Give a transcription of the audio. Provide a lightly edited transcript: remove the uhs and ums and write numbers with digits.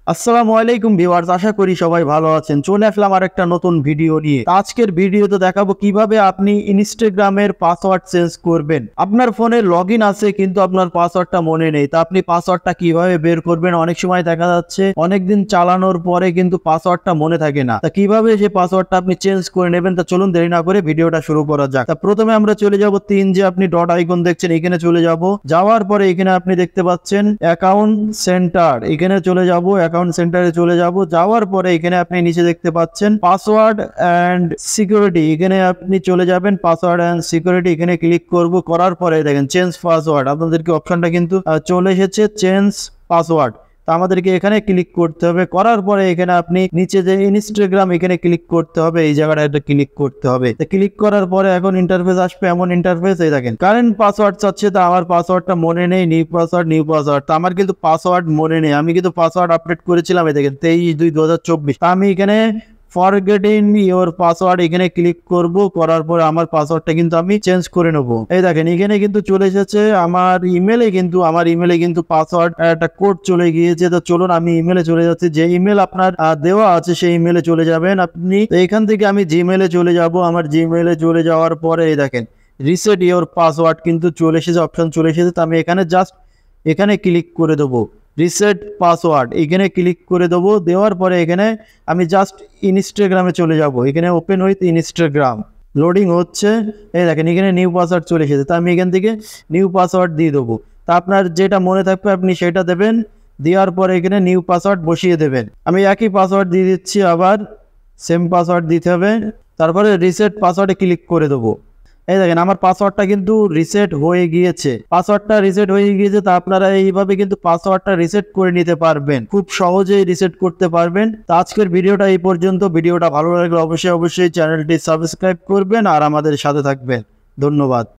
আসসালামু আলাইকুম ভিউয়ার্স, আশা করি সবাই ভালো আছেন। চলে আসলাম আর একটা নতুন ভিডিও নিয়ে। আজকের ভিডিওতে দেখাবো কিভাবে আপনি ইনস্টাগ্রামের পাসওয়ার্ড চেঞ্জ করবেন। আপনার ফোনে লগইন আছে কিন্তু আপনার পাসওয়ার্ডটা মনে নেই, তা আপনি পাসওয়ার্ডটা কিভাবে বের করবেন? অনেক সময় দেখা যাচ্ছে অনেকদিন চালানোর পরে কিন্তু পাসওয়ার্ডটা মনে থাকে না, তা কিভাবে সেই পাসওয়ার্ডটা আপনি চেঞ্জ করে নেবেন? তা চলুন দেরি না করে ভিডিওটা শুরু করা যাক। তা প্রথমে আমরা চলে যাব যে আপনি ডট আইকন দেখছেন, এখানে চলে যাব। যাওয়ার পরে এখানে আপনি দেখতে পাচ্ছেন অ্যাকাউন্ট সেন্টার, এখানে চলে যাব। অ্যাকাউন্ট সেন্টারে চলে যাব। যাওয়ার পরে এখানে আপনি নিচে দেখতে পাচ্ছেন পাসওয়ার্ড এন্ড সিকিউরিটি, এখানে আপনি চলে যাবেন। পাসওয়ার্ড এন্ড সিকিউরিটি এখানে ক্লিক করব। করার পরে দেখেন চেঞ্জ পাসওয়ার্ড, আপনাদেরকে অপশনটা কিন্তু চলে এসেছে চেঞ্জ পাসওয়ার্ড। তা আমাদেরকে এখানে ক্লিক করতে হবে। করার পরে এখানে আপনি নিচে যে ইনস্টাগ্রাম, এখানে ক্লিক করতে হবে। এই জায়গাটা একটা ক্লিক করতে হবে। ক্লিক করার পরে এখন ইন্টারফেস আসবে, এমন ইন্টারফেস। এই দেখেন কারেন্ট পাসওয়ার্ড চাচ্ছে, তা আমার পাসওয়ার্ডটা মনে নেই। New password. তা আমার কিন্তু পাসওয়ার্ড মনে নেই, আমি কিন্তু পাসওয়ার্ড আপডেট করেছিলাম। এই দেখেন 23/2/2024। তা আমি এখানে ফরগেটিং ইওর পাসওয়ার্ড এখানে ক্লিক করব। করার পরে আমার পাসওয়ার্ডটা কিন্তু আমি চেঞ্জ করে নেব। এই দেখেন এখানে কিন্তু চলে এসেছে আমার ইমেলে কিন্তু পাসওয়ার্ড একটা কোড চলে গিয়েছে। তো চলুন আমি ইমেলে চলে যাচ্ছি। যে ইমেল আপনার দেওয়া আছে সেই ইমেলে চলে যাবেন আপনি। এখান থেকে আমি জিমেলে চলে যাব। আমার জিমেলে চলে যাওয়ার পরে এই দেখেন রিসেট ইওর পাসওয়ার্ড কিন্তু চলে এসেছে, অপশন চলে এসেছে। তো আমি এখানে জাস্ট এখানে ক্লিক করে দেবো। রিসেট পাসওয়ার্ড এখানে ক্লিক করে দেবো। দেওয়ার পরে এখানে আমি জাস্ট ইনস্টাগ্রামে চলে যাব। এখানে ওপেন উইথ ইনস্টাগ্রাম লোডিং হচ্ছে। এই দেখেন এখানে নিউ পাসওয়ার্ড চলে এসেছে। তো আমি এখান থেকে নিউ পাসওয়ার্ড দিয়ে দেবো। তা আপনার যেটা মনে থাকবে আপনি সেটা দেবেন। দেওয়ার পরে এখানে নিউ পাসওয়ার্ড বসিয়ে দেবেন। আমি একই পাসওয়ার্ড দিয়ে দিচ্ছি, আবার সেম পাসওয়ার্ড দিতে হবে। তারপরে রিসেট পাসওয়ার্ডে ক্লিক করে দেবো। এই দেখেন আমার পাসওয়ার্ডটা কিন্তু রিসেট হয়ে গিয়েছে। তা আপনারা এইভাবে কিন্তু পাসওয়ার্ডটা রিসেট করে নিতে পারবেন, খুব সহজেই রিসেট করতে পারবেন। তো আজকের ভিডিওটা এই পর্যন্ত। ভিডিওটা ভালো লাগলে অবশ্যই চ্যানেলটি সাবস্ক্রাইব করবেন আর আমাদের সাথে থাকবেন। ধন্যবাদ।